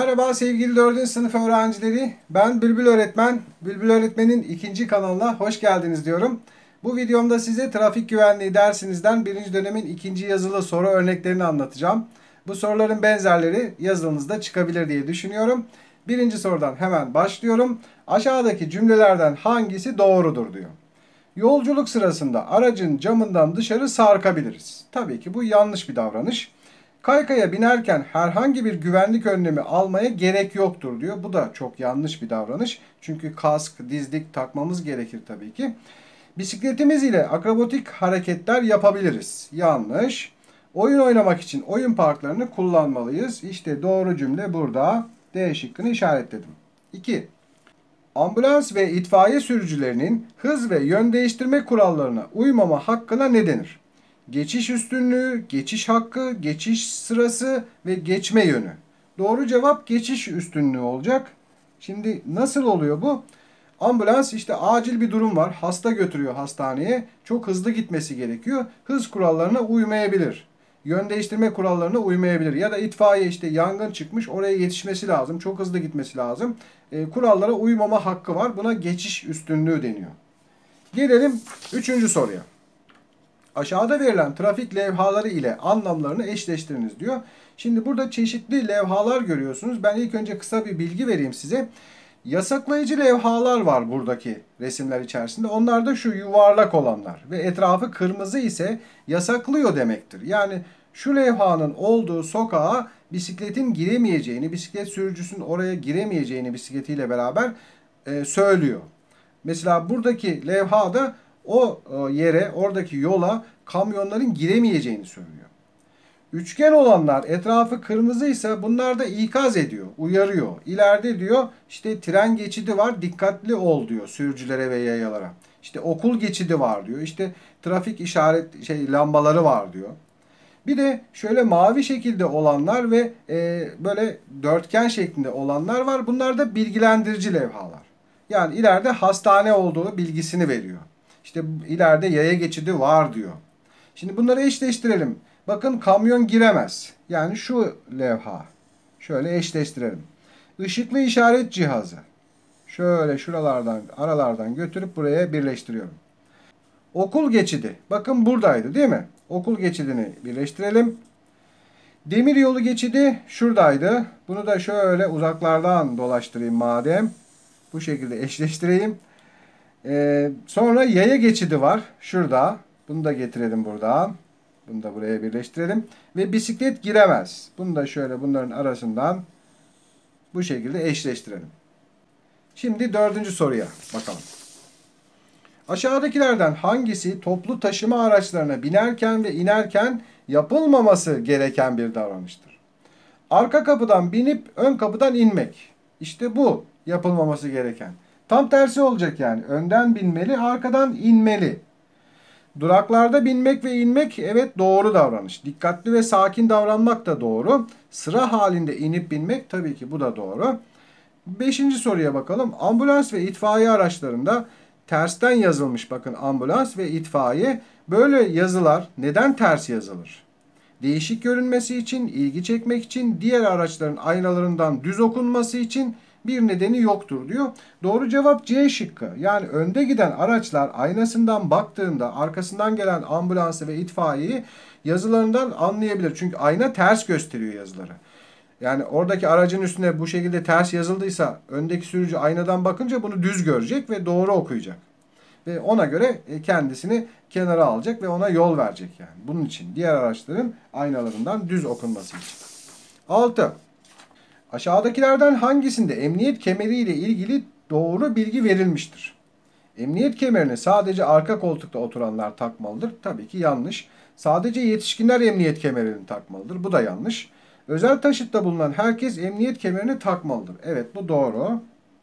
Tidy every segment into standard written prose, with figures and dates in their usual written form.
Merhaba sevgili 4. sınıf öğrencileri. Ben Bülbül Öğretmen. Bülbül Öğretmen'in ikinci kanalına hoş geldiniz diyorum. Bu videomda size trafik güvenliği dersinizden 1. dönemin ikinci yazılı soru örneklerini anlatacağım. Bu soruların benzerleri yazılınızda çıkabilir diye düşünüyorum. Birinci sorudan hemen başlıyorum. Aşağıdaki cümlelerden hangisi doğrudur diyor. Yolculuk sırasında aracın camından dışarı sarkabiliriz. Tabii ki bu yanlış bir davranış. Kaykaya binerken herhangi bir güvenlik önlemi almaya gerek yoktur diyor. Bu da çok yanlış bir davranış. Çünkü kask, dizlik takmamız gerekir tabii ki. Bisikletimiz ile akrobatik hareketler yapabiliriz. Yanlış. Oyun oynamak için oyun parklarını kullanmalıyız. İşte doğru cümle burada. D şıkkını işaretledim. 2. Ambulans ve itfaiye sürücülerinin hız ve yön değiştirme kurallarına uymama hakkına ne denir? Geçiş üstünlüğü, geçiş hakkı, geçiş sırası ve geçme yönü. Doğru cevap geçiş üstünlüğü olacak. Şimdi nasıl oluyor bu? Ambulans işte acil bir durum var. Hasta götürüyor hastaneye. Çok hızlı gitmesi gerekiyor. Hız kurallarına uymayabilir. Yön değiştirme kurallarına uymayabilir. Ya da itfaiye işte yangın çıkmış oraya yetişmesi lazım. Çok hızlı gitmesi lazım. Kurallara uymama hakkı var. Buna geçiş üstünlüğü deniyor. Gelelim 3. soruya. Aşağıda verilen trafik levhaları ile anlamlarını eşleştiriniz diyor. Şimdi burada çeşitli levhalar görüyorsunuz. Ben ilk önce kısa bir bilgi vereyim size. Yasaklayıcı levhalar var buradaki resimler içerisinde. Onlar da şu yuvarlak olanlar ve etrafı kırmızı ise yasaklıyor demektir. Yani şu levhanın olduğu sokağa bisikletin giremeyeceğini, bisiklet sürücüsünün oraya giremeyeceğini bisikletiyle beraber söylüyor. Mesela buradaki levhada o yere, oradaki yola kamyonların giremeyeceğini söylüyor. Üçgen olanlar etrafı kırmızı ise bunlar da ikaz ediyor, uyarıyor. İleride diyor işte tren geçidi var dikkatli ol diyor sürücülere ve yayalara. İşte okul geçidi var diyor. İşte trafik işaret lambaları var diyor. Bir de şöyle mavi şekilde olanlar ve böyle dörtgen şeklinde olanlar var. Bunlar da bilgilendirici levhalar. Yani ileride hastane olduğu bilgisini veriyor. İşte ileride yaya geçidi var diyor. Şimdi bunları eşleştirelim. Bakın kamyon giremez. Yani şu levha. Şöyle eşleştirelim. Işıklı işaret cihazı. Şöyle şuralardan aralardan götürüp buraya birleştiriyorum. Okul geçidi. Bakın buradaydı değil mi? Okul geçidini birleştirelim. Demiryolu geçidi şuradaydı. Bunu da şöyle uzaklardan dolaştırayım madem. Bu şekilde eşleştireyim. Sonra yaya geçidi var. Şurada. Bunu da getirelim buradan. Bunu da buraya birleştirelim. Ve bisiklet giremez. Bunu da şöyle bunların arasından bu şekilde eşleştirelim. Şimdi 4. soruya bakalım. Aşağıdakilerden hangisi toplu taşıma araçlarına binerken ve inerken yapılmaması gereken bir davranıştır? Arka kapıdan binip ön kapıdan inmek. İşte bu yapılmaması gereken. Tam tersi olacak yani. Önden binmeli, arkadan inmeli. Duraklarda binmek ve inmek evet doğru davranış. Dikkatli ve sakin davranmak da doğru. Sıra halinde inip binmek tabii ki bu da doğru. 5. soruya bakalım. Ambulans ve itfaiye araçlarında tersten yazılmış bakın ambulans ve itfaiye. Böyle yazılar neden ters yazılır? Değişik görünmesi için, ilgi çekmek için, diğer araçların aynalarından düz okunması için bir nedeni yoktur diyor. Doğru cevap C şıkkı. Yani önde giden araçlar aynasından baktığında arkasından gelen ambulansı ve itfaiyeyi yazılarından anlayabilir. Çünkü ayna ters gösteriyor yazıları. Yani oradaki aracın üstüne bu şekilde ters yazıldıysa öndeki sürücü aynadan bakınca bunu düz görecek ve doğru okuyacak. Ve ona göre kendisini kenara alacak ve ona yol verecek yani. Bunun için diğer araçların aynalarından düz okunması için. 6. Aşağıdakilerden hangisinde emniyet kemeriyle ilgili doğru bilgi verilmiştir? Emniyet kemerini sadece arka koltukta oturanlar takmalıdır. Tabii ki yanlış. Sadece yetişkinler emniyet kemerini takmalıdır. Bu da yanlış. Özel taşıtta bulunan herkes emniyet kemerini takmalıdır. Evet bu doğru.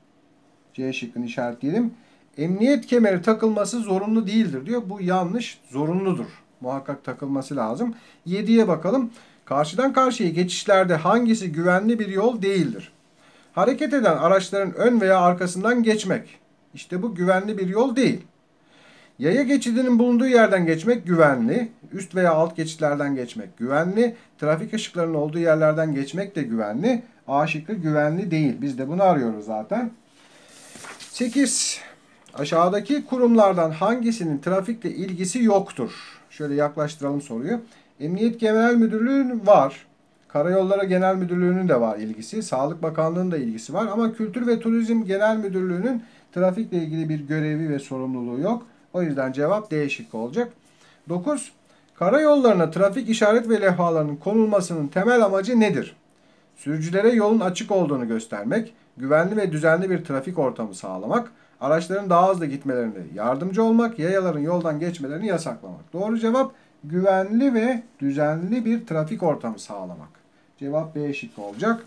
C şıkkını işaretleyelim. Emniyet kemeri takılması zorunlu değildir diyor. Bu yanlış. Zorunludur. Muhakkak takılması lazım. 7'ye bakalım. Karşıdan karşıya geçişlerde hangisi güvenli bir yol değildir? Hareket eden araçların ön veya arkasından geçmek. İşte bu güvenli bir yol değil. Yaya geçidinin bulunduğu yerden geçmek güvenli. Üst veya alt geçitlerden geçmek güvenli. Trafik ışıklarının olduğu yerlerden geçmek de güvenli. A şıkkı güvenli değil. Biz de bunu arıyoruz zaten. 8. Aşağıdaki kurumlardan hangisinin trafikle ilgisi yoktur? Şöyle yaklaştıralım soruyu. Emniyet Genel Müdürlüğü'nün var. Karayolları Genel Müdürlüğü'nün de var ilgisi. Sağlık Bakanlığı'nın da ilgisi var. Ama Kültür ve Turizm Genel Müdürlüğü'nün trafikle ilgili bir görevi ve sorumluluğu yok. O yüzden cevap D şıkkı olacak. 9. Karayollarına trafik işaret ve levhalarının konulmasının temel amacı nedir? Sürücülere yolun açık olduğunu göstermek, güvenli ve düzenli bir trafik ortamı sağlamak, araçların daha hızlı gitmelerine yardımcı olmak, yayaların yoldan geçmelerini yasaklamak. Doğru cevap güvenli ve düzenli bir trafik ortamı sağlamak. Cevap B şıkkı olacak.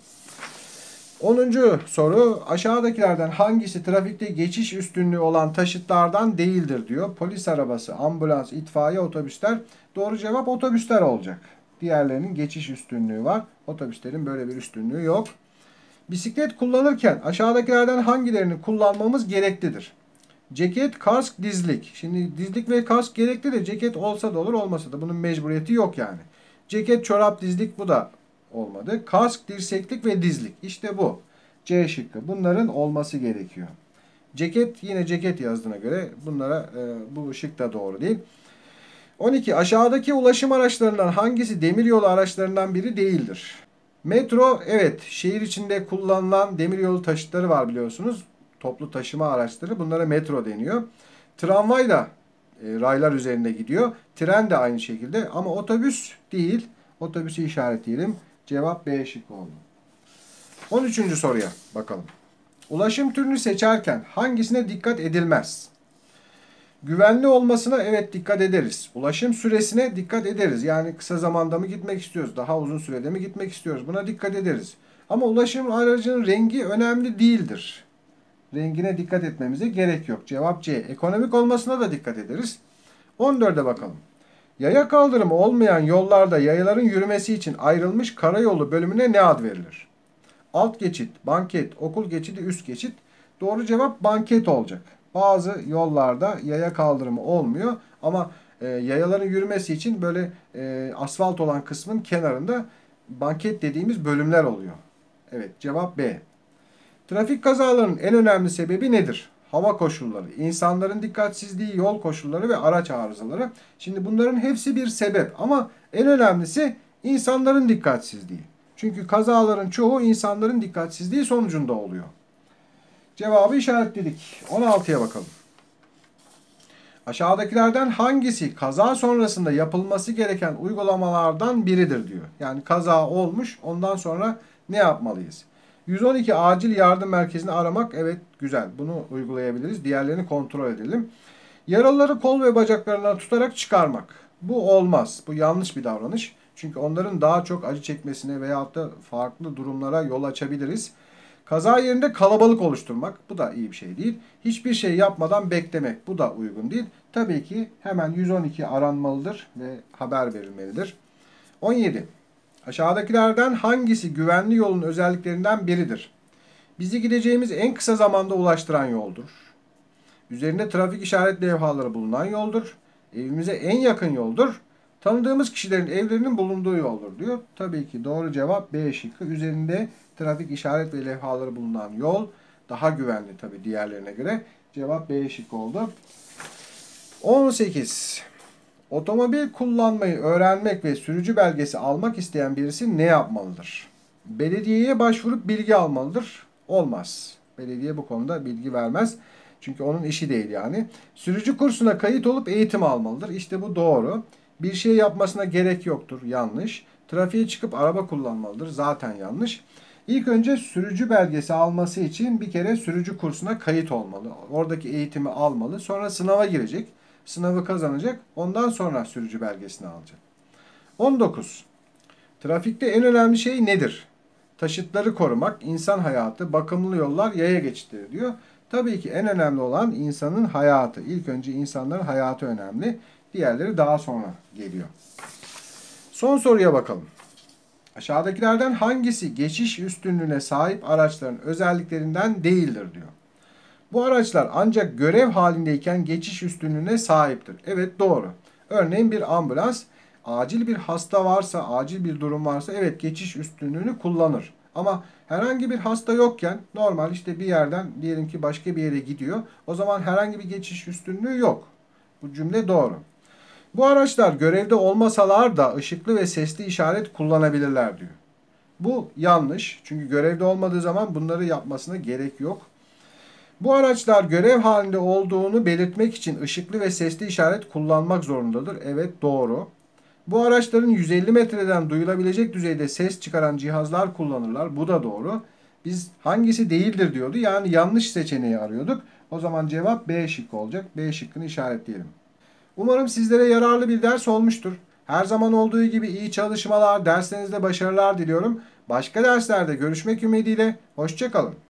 10. soru aşağıdakilerden hangisi trafikte geçiş üstünlüğü olan taşıtlardan değildir diyor. Polis arabası, ambulans, itfaiye, otobüsler. Doğru cevap otobüsler olacak. Diğerlerinin geçiş üstünlüğü var. Otobüslerin böyle bir üstünlüğü yok. Bisiklet kullanırken aşağıdakilerden hangilerini kullanmamız gereklidir? Ceket, kask, dizlik. Şimdi dizlik ve kask gerekli de ceket olsa da olur olmasa da bunun mecburiyeti yok yani. Ceket, çorap, dizlik bu da olmadı. Kask, dirseklik ve dizlik. İşte bu. C şıkkı. Bunların olması gerekiyor. Ceket yine ceket yazdığına göre bunlara bu şık da doğru değil. 12. Aşağıdaki ulaşım araçlarından hangisi demiryolu araçlarından biri değildir? Metro evet şehir içinde kullanılan demiryolu taşıtları var biliyorsunuz. Toplu taşıma araçları bunlara metro deniyor. Tramvay da raylar üzerinde gidiyor. Tren de aynı şekilde ama otobüs değil. Otobüsü işaretleyelim. Cevap B şıkkı oldu. 13. soruya bakalım. Ulaşım türünü seçerken hangisine dikkat edilmez? Güvenli olmasına evet dikkat ederiz. Ulaşım süresine dikkat ederiz. Yani kısa zamanda mı gitmek istiyoruz? Daha uzun sürede mi gitmek istiyoruz? Buna dikkat ederiz. Ama ulaşım aracının rengi önemli değildir. Rengine dikkat etmemize gerek yok. Cevap C. Ekonomik olmasına da dikkat ederiz. 14'e bakalım. Yaya kaldırımı olmayan yollarda yayaların yürümesi için ayrılmış karayolu bölümüne ne ad verilir? Alt geçit, banket, okul geçidi, üst geçit. Doğru cevap banket olacak. Bazı yollarda yaya kaldırımı olmuyor ama yayaların yürümesi için böyle asfalt olan kısmın kenarında banket dediğimiz bölümler oluyor. Evet, cevap B. Trafik kazalarının en önemli sebebi nedir? Hava koşulları, insanların dikkatsizliği, yol koşulları ve araç arızaları. Şimdi bunların hepsi bir sebep ama en önemlisi insanların dikkatsizliği. Çünkü kazaların çoğu insanların dikkatsizliği sonucunda oluyor. Cevabı işaretledik. 16'ya bakalım. Aşağıdakilerden hangisi kaza sonrasında yapılması gereken uygulamalardan biridir diyor. Yani kaza olmuş, ondan sonra ne yapmalıyız? 112 acil yardım merkezini aramak evet güzel. Bunu uygulayabiliriz. Diğerlerini kontrol edelim. Yaralıları kol ve bacaklarından tutarak çıkarmak. Bu olmaz. Bu yanlış bir davranış. Çünkü onların daha çok acı çekmesine veyahut da farklı durumlara yol açabiliriz. Kaza yerinde kalabalık oluşturmak. Bu da iyi bir şey değil. Hiçbir şey yapmadan beklemek. Bu da uygun değil. Tabii ki hemen 112 aranmalıdır ve haber verilmelidir. 17. Aşağıdakilerden hangisi güvenli yolun özelliklerinden biridir? Bizi gideceğimiz en kısa zamanda ulaştıran yoldur. Üzerinde trafik işaret levhaları bulunan yoldur. Evimize en yakın yoldur. Tanıdığımız kişilerin evlerinin bulunduğu yoldur diyor. Tabii ki doğru cevap B şıkkı. Üzerinde trafik işaret ve levhaları bulunan yol daha güvenli tabii diğerlerine göre. Cevap B şıkkı oldu. 18. Otomobil kullanmayı öğrenmek ve sürücü belgesi almak isteyen birisi ne yapmalıdır? Belediyeye başvurup bilgi almalıdır. Olmaz. Belediye bu konuda bilgi vermez. Çünkü onun işi değil yani. Sürücü kursuna kayıt olup eğitim almalıdır. İşte bu doğru. Bir şey yapmasına gerek yoktur. Yanlış. Trafiğe çıkıp araba kullanmalıdır. Zaten yanlış. İlk önce sürücü belgesi alması için bir kere sürücü kursuna kayıt olmalı. Oradaki eğitimi almalı. Sonra sınava girecek. Sınavı kazanacak. Ondan sonra sürücü belgesini alacak. 19. Trafikte en önemli şey nedir? Taşıtları korumak, insan hayatı, bakımlı yollar, yaya geçitleri diyor. Tabii ki en önemli olan insanın hayatı. İlk önce insanların hayatı önemli. Diğerleri daha sonra geliyor. Son soruya bakalım. Aşağıdakilerden hangisi geçiş üstünlüğüne sahip araçların özelliklerinden değildir diyor. Bu araçlar ancak görev halindeyken geçiş üstünlüğüne sahiptir. Evet doğru. Örneğin bir ambulans acil bir hasta varsa, acil bir durum varsa evet geçiş üstünlüğünü kullanır. Ama Herhangi bir hasta yokken normal işte bir yerden diyelim ki başka bir yere gidiyor. O zaman herhangi bir geçiş üstünlüğü yok. Bu cümle doğru. Bu araçlar görevde olmasalar da ışıklı ve sesli işaret kullanabilirler diyor. Bu yanlış. Çünkü görevde olmadığı zaman bunları yapmasına gerek yok. Bu araçlar görev halinde olduğunu belirtmek için ışıklı ve sesli işaret kullanmak zorundadır. Evet, doğru. Bu araçların 150 metreden duyulabilecek düzeyde ses çıkaran cihazlar kullanırlar. Bu da doğru. Biz hangisi değildir diyordu. Yani yanlış seçeneği arıyorduk. O zaman cevap B şıkkı olacak. B şıkkını işaretleyelim. Umarım sizlere yararlı bir ders olmuştur. Her zaman olduğu gibi iyi çalışmalar, derslerinizde başarılar diliyorum. Başka derslerde görüşmek ümidiyle. Hoşça kalın.